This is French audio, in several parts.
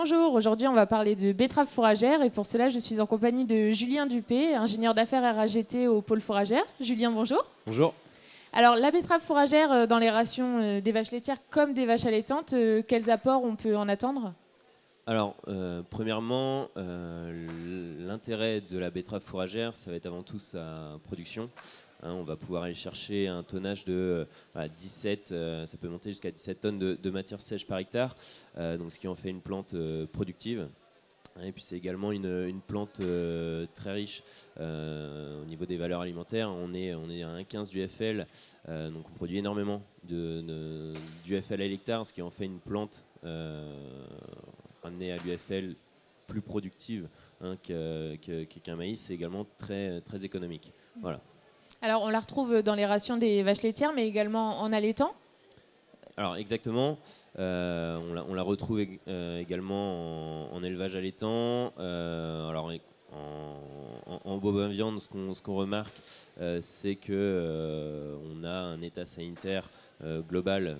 Bonjour, aujourd'hui on va parler de betteraves fourragères et pour cela je suis en compagnie de Julien Dupé, ingénieur d'affaires RAGT au pôle fourragère. Julien, bonjour. Bonjour. Alors la betterave fourragère dans les rations des vaches laitières comme des vaches allaitantes, quels apports on peut en attendre ? Alors, premièrement, l'intérêt de la betterave fourragère, ça va être avant tout sa production. On va pouvoir aller chercher un tonnage de 17, ça peut monter jusqu'à 17 tonnes de matière sèche par hectare, donc ce qui en fait une plante productive. Et puis c'est également une plante très riche au niveau des valeurs alimentaires. On est à 1,15 du FL, donc on produit énormément du FL à l'hectare, ce qui en fait une plante ramenée à l'UFL plus productive qu'un maïs. C'est également très, très économique. Voilà. Alors on la retrouve dans les rations des vaches laitières mais également en allaitant ? Alors exactement, on la retrouve également en élevage allaitant. Alors en bovin viande, ce qu'on remarque, c'est que on a un état sanitaire global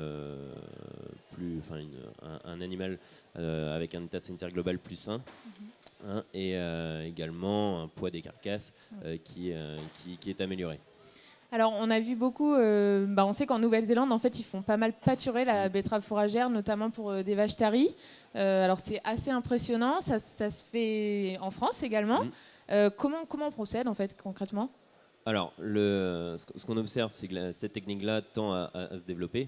un animal avec un état sanitaire global plus sain. Et également un poids des carcasses qui est amélioré. Alors on a vu beaucoup, on sait qu'en Nouvelle-Zélande en fait ils font pas mal pâturer la betterave fourragère, notamment pour des vaches taries. Alors c'est assez impressionnant, ça se fait en France également. Comment on procède en fait concrètement ? Alors ce qu'on observe, c'est que cette technique-là tend à se développer.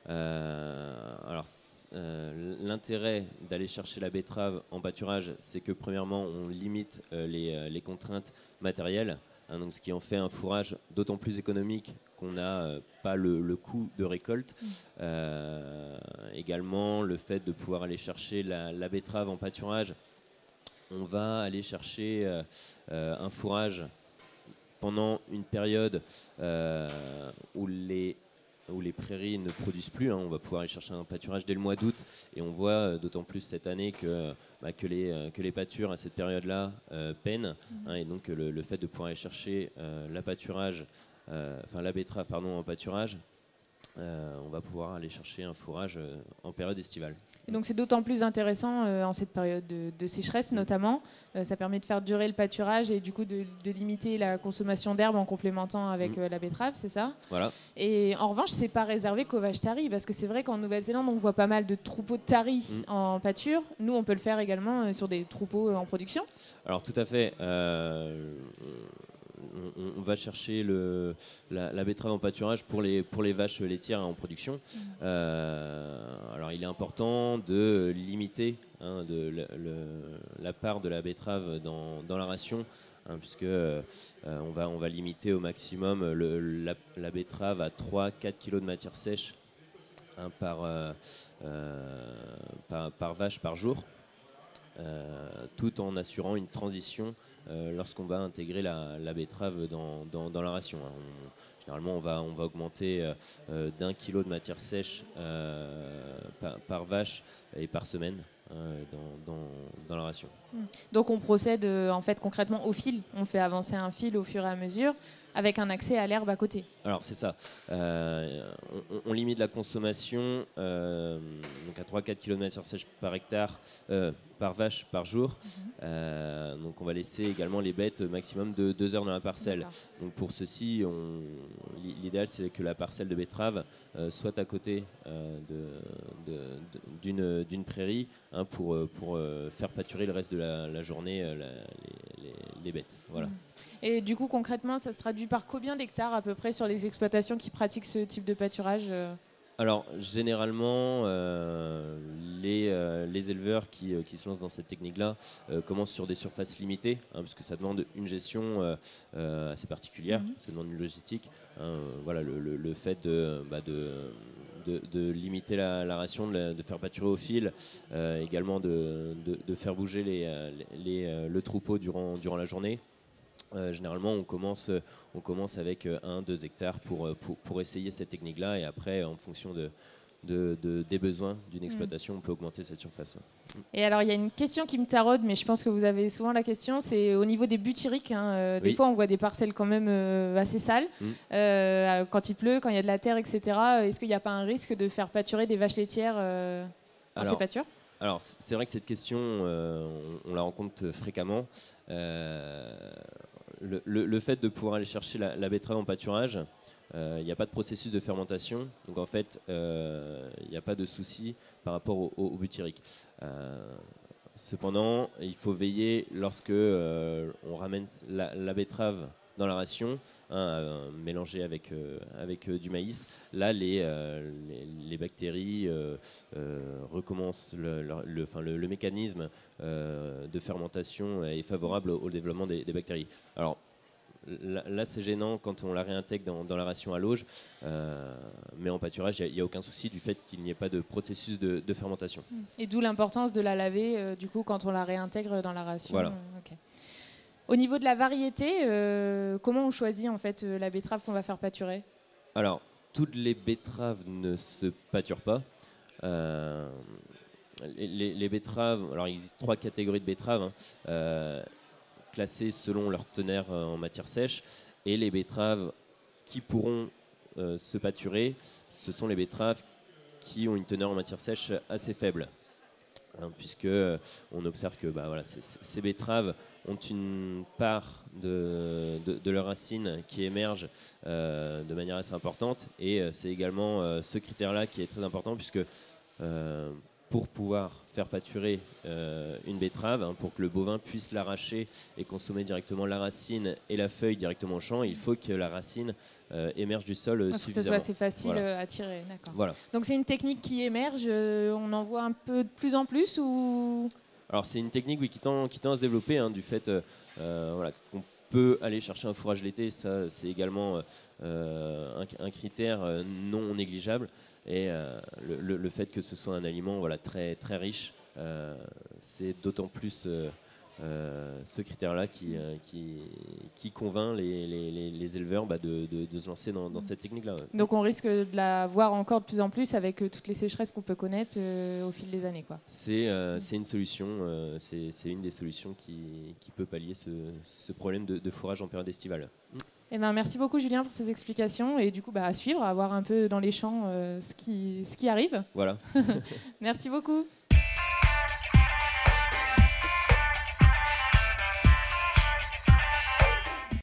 L'intérêt d'aller chercher la betterave en pâturage, c'est que premièrement on limite les contraintes matérielles. Donc ce qui en fait un fourrage d'autant plus économique qu'on n'a pas le coût de récolte. Également, le fait de pouvoir aller chercher la betterave en pâturage, on va aller chercher un fourrage pendant une période où les prairies ne produisent plus. On va pouvoir aller chercher un pâturage dès le mois d'août et on voit d'autant plus cette année que les pâtures à cette période-là peinent. Et donc le fait de pouvoir aller chercher la betterave en pâturage, on va pouvoir aller chercher un fourrage en période estivale. Et donc c'est d'autant plus intéressant en cette période de sécheresse notamment. Ça permet de faire durer le pâturage et du coup de limiter la consommation d'herbe en complémentant avec la betterave, c'est ça ? Voilà. Et en revanche, c'est pas réservé qu'aux vaches taries, parce que c'est vrai qu'en Nouvelle-Zélande, on voit pas mal de troupeaux de taries en pâture. Nous, on peut le faire également sur des troupeaux en production. Alors tout à fait. On va chercher la betterave en pâturage pour les vaches laitières en production. Alors il est important de limiter la part de la betterave dans la ration, puisque on va limiter au maximum la betterave à 3-4 kg de matière sèche par vache par jour. Tout en assurant une transition lorsqu'on va intégrer la betterave dans la ration. Généralement, on va augmenter d'1 kilo de matière sèche par vache et par semaine dans la ration. Donc on procède en fait concrètement au fil. On fait avancer un fil au fur et à mesure avec un accès à l'herbe à côté. Alors c'est ça. On limite la consommation donc à 3-4 kg de matière sèche par hectare, par vache par jour. Donc on va laisser également les bêtes maximum de 2 heures dans la parcelle. Donc pour ceci, l'idéal c'est que la parcelle de betterave soit à côté d'une prairie pour faire pâturer le reste de la journée les bêtes. Voilà. Et du coup, concrètement, ça se traduit par combien d'hectares à peu près sur les exploitations qui pratiquent ce type de pâturage ? Alors, généralement, les éleveurs qui se lancent dans cette technique-là commencent sur des surfaces limitées, puisque ça demande une gestion assez particulière, ça demande une logistique. Voilà, le fait de limiter la ration, de faire pâturer au fil, également de faire bouger le troupeau durant la journée. Généralement, on commence avec 1-2 hectares pour essayer cette technique-là, et après, en fonction des besoins d'une exploitation, on peut augmenter cette surface. Et alors, il y a une question qui me taraude, mais je pense que vous avez souvent la question, c'est au niveau des butyriques. Des fois, on voit des parcelles quand même assez sales. Quand il pleut, quand il y a de la terre, etc. Est-ce qu'il n'y a pas un risque de faire pâturer des vaches laitières dans ces pâtures ? Alors, c'est vrai que cette question, on la rencontre fréquemment. Le fait de pouvoir aller chercher la betterave en pâturage, il n'y a pas de processus de fermentation, donc en fait, il n'y a pas de souci par rapport au butyrique. Cependant, il faut veiller lorsque on ramène la betterave dans la ration, mélangée avec du maïs. Là, les bactéries recommencent le mécanisme de fermentation est favorable au développement des bactéries. Alors, là, c'est gênant quand on la réintègre dans la ration à l'auge, mais en pâturage, il n'y a aucun souci du fait qu'il n'y ait pas de processus de fermentation. Et d'où l'importance de la laver, du coup, quand on la réintègre dans la ration. Voilà. Okay. Au niveau de la variété, comment on choisit en fait la betterave qu'on va faire pâturer? Alors, toutes les betteraves ne se pâturent pas. Les betteraves, alors il existe 3 catégories de betteraves, classées selon leur teneur en matière sèche, et les betteraves qui pourront se pâturer, ce sont les betteraves qui ont une teneur en matière sèche assez faible, puisque on observe que ces betteraves ont une part de leurs racines qui émerge de manière assez importante, et c'est également ce critère-là qui est très important, puisque pour pouvoir faire pâturer une betterave, pour que le bovin puisse l'arracher et consommer directement la racine et la feuille directement au champ, il faut que la racine émerge du sol suffisamment. Que ce soit assez facile à tirer, d'accord. Voilà. Donc c'est une technique qui émerge, on en voit un peu de plus en plus ou... Alors c'est une technique qui tend à se développer, du fait qu'on peut aller chercher un fourrage l'été, ça c'est également un critère non négligeable. Et le fait que ce soit un aliment très, très riche, c'est d'autant plus ce critère-là qui convainct les éleveurs de se lancer dans cette technique-là. Donc on risque de la voir encore de plus en plus avec toutes les sécheresses qu'on peut connaître au fil des années, quoi. C'est une solution, c'est une des solutions qui peut pallier ce problème de fourrage en période estivale. Eh ben, merci beaucoup Julien pour ces explications et du coup à suivre, à voir un peu dans les champs ce qui arrive. Voilà. Merci beaucoup.